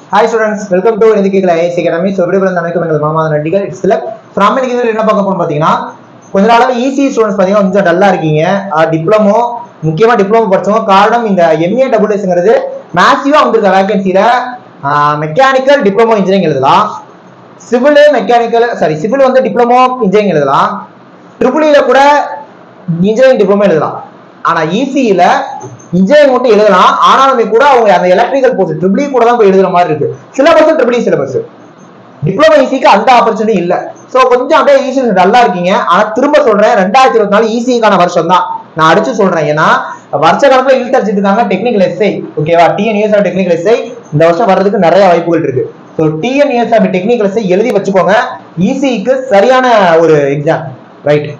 Hi students, welcome to Educational IAS Academy. So everyone நமக்கு உங்கள் மாமாத நன்றிகள். It's like from இன்னைக்கு இதுல என்ன பார்க்க போறோம் பாத்தீங்கன்னா கொஞ்ச நாளாவே EC ஸ்டூடண்ட்ஸ் பாத்தீங்கன்னா கொஞ்சம் டல்லா இருக்கீங்க. டிப்ளமோ முக்கியமா டிப்ளமோ படிச்சவங்க காரணம் இந்த MASSங்கிறது மேசிவா வந்திருக்க வேகன்சில மெக்கானிக்கல் டிப்ளமோ இன்ஜினியரிங் எழுதலாம். சிவில் வந்து டிப்ளமோ இன்ஜினியரிங் எழுதலாம். ட்ரிபிள்இல கூட இன்ஜினியரிங் டிப்ளமோ எழுதலாம். ஆனா ECல இன்ஜினியரிங் மட்டும் எழுதலாம். ஆனாலுமே கூட அவங்க அந்த எலக்ட்ரிக்கல் கோர்ஸ் ட்ரிபிள்இ கூட தான் போய் எழுதுற மாதிரி இருக்கு. சிலபஸ் ட்ரிபிள்இ சிலபஸ், டிப்ளமோ ECக்கு அந்த ஆப்பர்ச்சுனிட்டி இல்ல. சோ கொஞ்சம் அப்படியே EC நல்லா இருக்கீங்க. ஆனா திரும்ப சொல்றேன், 2024 ECக்கான வருஷம் தான் நான் அடிச்சு சொல்றேன். ஏன்னா வருஷ கணக்குல இழுத்தடிச்சிட்டு இருக்காங்க டெக்னிக்கல் எஸ்ஐ. ஓகேவா, TNUSRB டெக்னிக்கல் எஸ்ஐ இந்த வருஷம் வர்றதுக்கு நிறைய வாய்ப்புகள் இருக்கு. ஸோ TNUSRB டெக்னிக்கல் எஸ்ஐ எழுதி வச்சுக்கோங்க. ECக்கு சரியான ஒரு எக்ஸாம். ரைட்,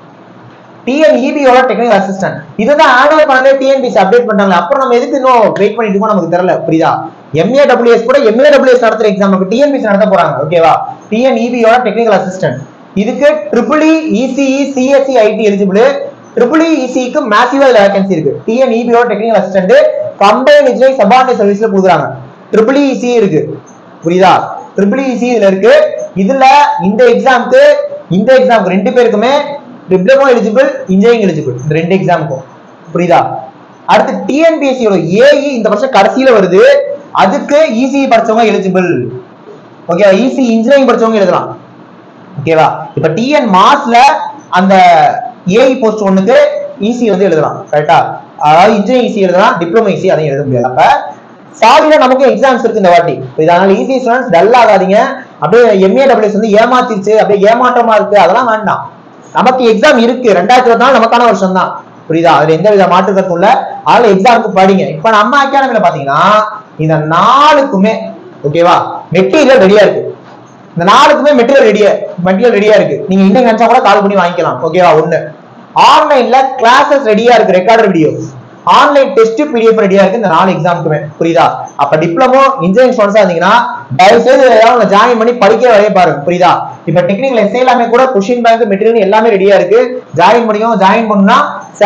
TNEBயோட டெக்னிக்கல் அசிஸ்டன்ட் இதுதான் ஆனுவல் பண்ணல TNPSC அப்டேட் பண்ணாங்க. அப்புறம் நம்ம எதுக்கு இன்னும் வெயிட் பண்ணிட்டு இருக்கோம் நமக்கு தெரியல. புரியுதா? MAWS கூட MAWS நடத்துற எக்ஸாம் நமக்கு TNPSC நடத்த போறாங்க. ஓகேவா, TNEBயோட டெக்னிக்கல் அசிஸ்டன்ட் இதுக்கு EEE ECE CSE IT eligible. EEE ECEக்கு மேசிவா வேகன்சி இருக்கு. TNEBயோட technical assistant combine engineering subordinate சர்வீஸ்ல கொடுக்குறாங்க. EEE ECE இருக்கு. புரியுதா? EEE ECE இதுல இருக்கு. இதுல இந்த எக்ஸாம்க்கு ரெண்டு பேருக்குமே டிப்ளமோ எலிஜிபிள், இன்ஜினியரிங் எலிஜிபிள், இந்த ரெண்டு எக்ஸாமுக்கும். புரியுதா? அடுத்து TNPSCயோட AE இந்த வருஷம் கடைசியில வருது. அதுக்கு ECE படிச்சவங்க எலிஜிபிள். ஓகேவா, ECE இன்ஜினியரிங் படிச்சவங்க எழுதலாம். ஓகேவா, இப்ப TN மாஸ்ல அந்த AE போஸ்ட் ஒண்ணுக்கு ECE வந்து எழுதலாம். கரெக்டா? அதாவது இன்ஜினியரிங் ECE எழுதலாம், டிப்ளமோ ECE அதையும் எழுத முடியாது. அப்ப சாலிடா நமக்கு எக்ஸாம்ஸ் இருக்கு இந்த வாட்டி. இதனால ECE ஸ்டூடண்ட்ஸ் டல் ஆகாதீங்க. அப்படியே MAWS வந்து ஏமாத்திருச்சு, அப்படியே ஏமாற்றமா இருக்கு, அதெல்லாம் வேண்டாம். நமக்கு எக்ஸாம் இருக்கு. 2024 நமக்கான வருஷம் தான். புரியுதா? அதுல எந்த வித மாற்று கருத்தும் இல்ல. அதனால எக்ஸாமுக்கு படிங்க. இப்ப நம்ம அகாடமில பாத்தீங்கன்னா இந்த 4க்குமே ஓகேவா மெட்டீரியல் ரெடியா இருக்கு. இந்த 4க்குமே மெட்டீரியல் ரெடியா இருக்கு. நீங்க இன்னைக்கு நினைச்சா கூட கால் பண்ணி வாங்கிக்கலாம். ஓகேவா, ஒண்ணு ஆன்லைன்ல கிளாஸஸ் ரெடியா இருக்கு, recorded videos, online test PDF ரெடியா இருக்கு இந்த 4 எக்ஸாமுக்குமே. புரியுதா? அப்ப டிப்ளமோ இன்ஜினியரிங் ஸ்டூடண்ட்ஸா இருந்தீங்கன்னா தயவு செய்து ஏதாவது ஜாயின் பண்ணி படிக்க வரைய பாருங்க. புரியுதா? இப்ப டெக்னிக்கல் எஸ்ஐ எல்லாமே கூட கொஸ்டின் பேங்க் மெட்டீரியல் எல்லாமே ரெடியா இருக்கு. ஜாயின் பண்ணிக்கோங்க. ஜாயின் பண்ணா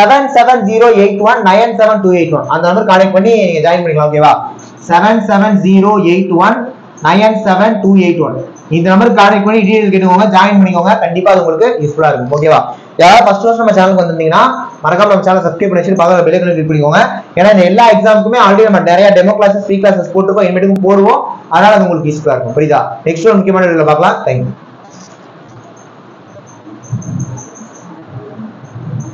7708197281 அந்த நம்பர் கான்டாக்ட் பண்ணி நீங்க ஜாயின் பண்ணிக்கலாம். ஓகேவா, 7708197281 இந்த நம்பருக்கு கான்டாக்ட் பண்ணி டீடைல் கேட்டுக்கோங்க, ஜாயின் பண்ணிக்கோங்க. கண்டிப்பா அது உங்களுக்கு யூஸ்ஃபுல்லா இருக்கும். ஓகேவா, யாராவது ஃபர்ஸ்ட் வருஷம் நம்ம சேனலுக்கு வந்திருந்தீங்கன்னா மறக்காம நம்ம சேனல் சப்ஸ்கிரைப் பண்ணி வச்சு பக்கத்துல பெல் ஐகானை கிளிக் பண்ணிக்கோங்க. ஏன்னா இந்த எல்லா எக்ஸாமுக்குமே ஆல்ரெடி நம்ம நிறைய டெமோ கிளாஸஸ், ஃப்ரீ கிளாஸஸ் போட்டுருக்கோம், இனிமேட்டுக்கும் போடுவோம். அதனால அது உங்களுக்கு யூஸ்ஃபுல்லா இருக்கும். புரியுதா? நெக்ஸ்ட் ஒரு முக்கியமான வீடியோல பார்க்கலாம். தேங்க்யூ.